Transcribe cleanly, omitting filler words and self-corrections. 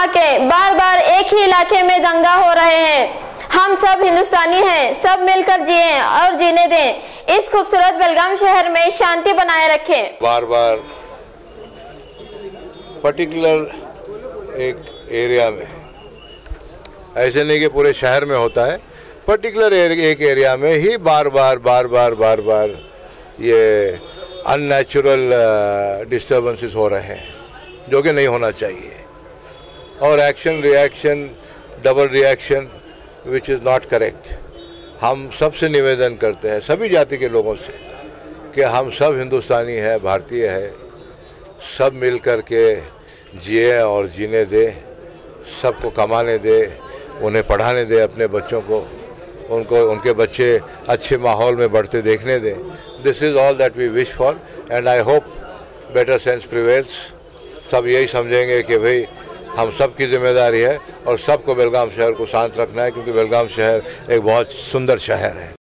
के बार बार एक ही इलाके में दंगा हो रहे हैं। हम सब हिंदुस्तानी हैं, सब मिलकर जिएं और जीने दें। इस खूबसूरत बेलगाम शहर में शांति बनाए रखें। बार बार पर्टिकुलर एक एरिया में, ऐसे नहीं कि पूरे शहर में होता है, पर्टिकुलर एक एरिया में ही बार बार ये अननेचुरल डिस्टर्बेंसेस हो रहे हैं, जो कि नहीं होना चाहिए। और action reaction, double reaction which is not correct. हम सबसे निवेदन करते हैं, सभी जाति के लोगों से, कि हम सब हिंदुस्तानी हैं, भारतीय हैं, सब मिल कर के जिए और जीने दे, सबको कमाने दे, उन्हें पढ़ाने दे, अपने बच्चों को, उनके बच्चे अच्छे माहौल में बढ़ते देखने दें। This is all that we wish for and I hope better sense prevails. सब यही समझेंगे कि भाई हम सब की जिम्मेदारी है और सबको बेलगाम शहर को शांत रखना है, क्योंकि बेलगाम शहर एक बहुत सुंदर शहर है।